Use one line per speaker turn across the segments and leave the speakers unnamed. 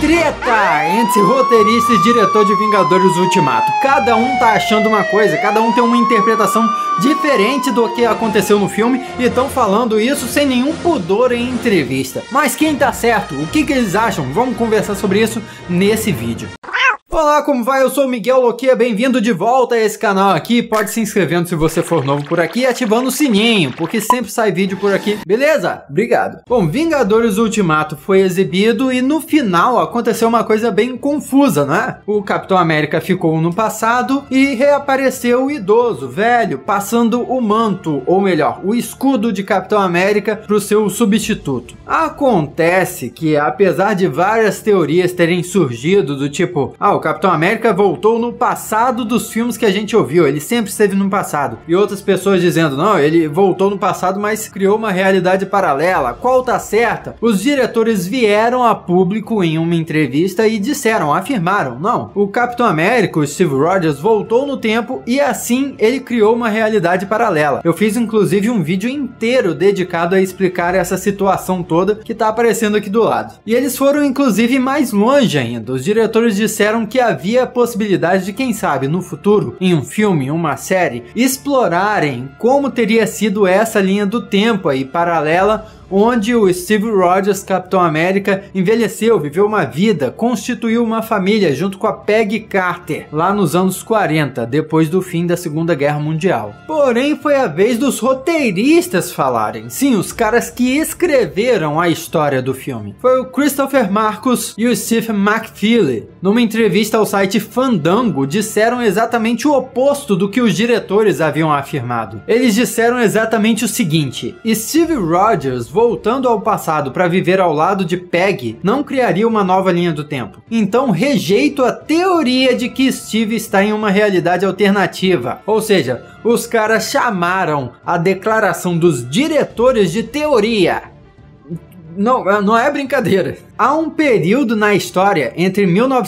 treta entre roteirista e diretor de Vingadores Ultimato. Cada um tá achando uma coisa, cada um tem uma interpretação diferente do que aconteceu no filme e estão falando isso sem nenhum pudor em entrevista. Mas quem tá certo? O que eles acham? Vamos conversar sobre isso nesse vídeo. Olá, como vai? Eu sou o Miguel Loquia, bem-vindo de volta a esse canal aqui. Pode se inscrevendo se você for novo por aqui e ativando o sininho, porque sempre sai vídeo por aqui. Beleza? Obrigado. Bom, Vingadores Ultimato foi exibido e no final aconteceu uma coisa bem confusa, né? O Capitão América ficou no passado e reapareceu o idoso, velho, passando o manto, ou melhor, o escudo de Capitão América para o seu substituto. Acontece que, apesar de várias teorias terem surgido do tipo, o Capitão América voltou no passado dos filmes que a gente ouviu, ele sempre esteve no passado. E outras pessoas dizendo, não, ele voltou no passado, mas criou uma realidade paralela. Qual tá certa? Os diretores vieram a público em uma entrevista e disseram, afirmaram, não, o Capitão América, o Steve Rogers, voltou no tempo e assim ele criou uma realidade paralela. Eu fiz inclusive um vídeo inteiro dedicado a explicar essa situação toda que tá aparecendo aqui do lado. E eles foram inclusive mais longe ainda. Os diretores disseram que havia a possibilidade de, quem sabe, no futuro, em um filme, uma série, explorarem como teria sido essa linha do tempo aí paralela, onde o Steve Rogers, Capitão América, envelheceu, viveu uma vida, constituiu uma família junto com a Peggy Carter, lá nos anos 40, depois do fim da Segunda Guerra Mundial. Porém, foi a vez dos roteiristas falarem. Sim, os caras que escreveram a história do filme. Foi o Christopher Marcus e o Steve McFeely. Numa entrevista ao site Fandango, disseram exatamente o oposto do que os diretores haviam afirmado. Eles disseram exatamente o seguinte: Steve Rogers, voltando ao passado para viver ao lado de Peggy, não criaria uma nova linha do tempo. Então rejeito a teoria de que Steve está em uma realidade alternativa. Ou seja, os caras chamaram a declaração dos diretores de teoria. Não é brincadeira. Há um período na história entre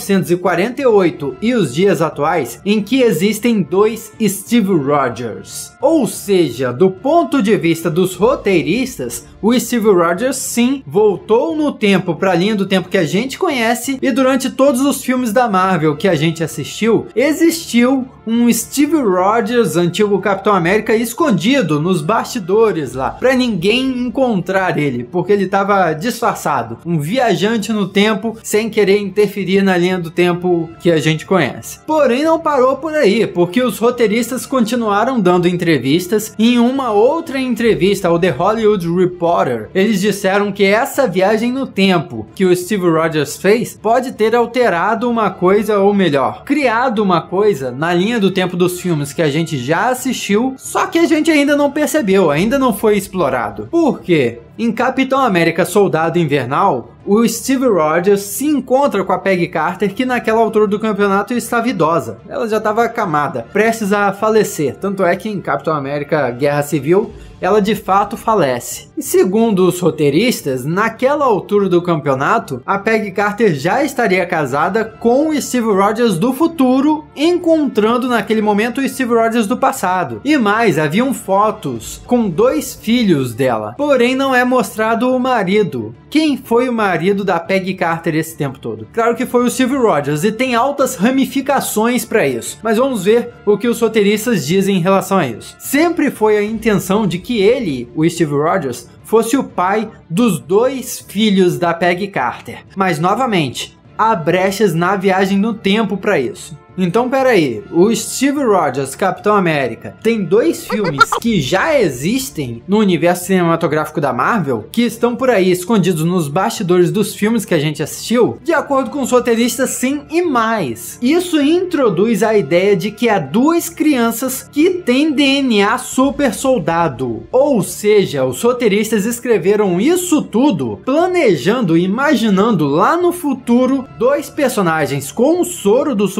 1948 e os dias atuais em que existem dois Steve Rogers. Ou seja, do ponto de vista dos roteiristas, o Steve Rogers sim voltou no tempo para a linha do tempo que a gente conhece e durante todos os filmes da Marvel que a gente assistiu, existiu um Steve Rogers, antigo Capitão América, escondido nos bastidores lá, para ninguém encontrar ele, porque ele estava disfarçado, um viajante no tempo, sem querer interferir na linha do tempo que a gente conhece. Porém, não parou por aí, porque os roteiristas continuaram dando entrevistas. Em uma outra entrevista ao The Hollywood Reporter, eles disseram que essa viagem no tempo que o Steve Rogers fez pode ter alterado uma coisa, ou melhor, criado uma coisa na linha do tempo dos filmes que a gente já assistiu, só que a gente ainda não percebeu, ainda não foi explorado. Por quê? Em Capitão América Soldado Invernal, o Steve Rogers se encontra com a Peggy Carter, que naquela altura do campeonato estava idosa. Ela já estava acamada, prestes a falecer. Tanto é que em Capitão América Guerra Civil, ela de fato falece. E segundo os roteiristas, naquela altura do campeonato, a Peggy Carter já estaria casada com o Steve Rogers do futuro, encontrando naquele momento o Steve Rogers do passado. E mais, haviam fotos com dois filhos dela. Porém, não é mostrado o marido. Quem foi o marido da Peggy Carter esse tempo todo? Claro que foi o Steve Rogers e tem altas ramificações para isso. Mas vamos ver o que os roteiristas dizem em relação a isso. Sempre foi a intenção de que ele, o Steve Rogers, fosse o pai dos dois filhos da Peggy Carter. Mas novamente, há brechas na viagem no tempo para isso. Então peraí, o Steve Rogers, Capitão América, tem dois filmes que já existem no universo cinematográfico da Marvel, que estão por aí escondidos nos bastidores dos filmes que a gente assistiu? De acordo com os roteiristas, sim, e mais. Isso introduz a ideia de que há duas crianças que têm DNA super soldado. Ou seja, os roteiristas escreveram isso tudo planejando e imaginando lá no futuro dois personagens com o soro do super soldado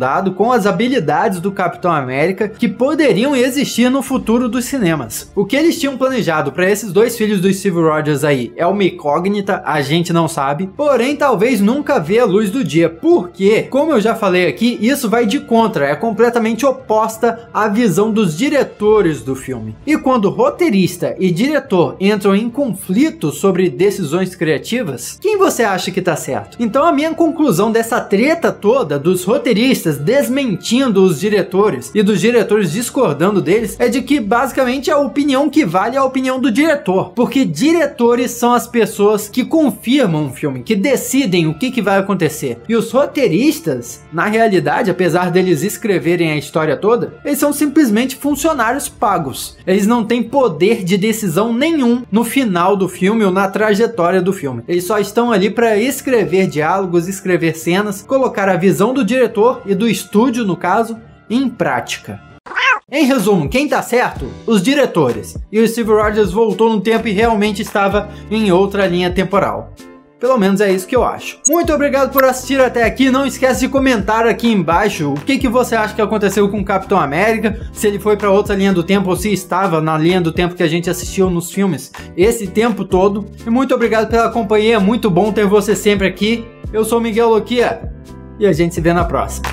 soldado com as habilidades do Capitão América que poderiam existir no futuro dos cinemas. O que eles tinham planejado para esses dois filhos do Steve Rogers aí é uma incógnita, a gente não sabe, porém talvez nunca vê a luz do dia, porque, como eu já falei aqui, isso vai de contra, é completamente oposta à visão dos diretores do filme. E quando roteirista e diretor entram em conflito sobre decisões criativas, quem você acha que tá certo? Então a minha conclusão dessa treta toda dos roteiristas desmentindo os diretores e dos diretores discordando deles é de que basicamente a opinião que vale é a opinião do diretor, porque diretores são as pessoas que confirmam o filme, que decidem o que vai acontecer, e os roteiristas, na realidade, apesar deles escreverem a história toda, eles são simplesmente funcionários pagos, eles não têm poder de decisão nenhum no final do filme ou na trajetória do filme, eles só estão ali para escrever diálogos, escrever cenas, colocar a visão do diretor e do estúdio, no caso, em prática. Em resumo, quem tá certo? Os diretores. E o Steve Rogers voltou no tempo e realmente estava em outra linha temporal. Pelo menos é isso que eu acho. Muito obrigado por assistir até aqui. Não esquece de comentar aqui embaixo o que você acha que aconteceu com o Capitão América, se ele foi para outra linha do tempo ou se estava na linha do tempo que a gente assistiu nos filmes esse tempo todo. E muito obrigado pela companhia, muito bom ter você sempre aqui. Eu sou Miguel Loquia e a gente se vê na próxima.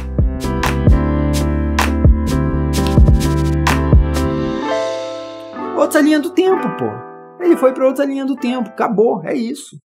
Outra linha do tempo, pô. Ele foi pra outra linha do tempo. Acabou, é isso.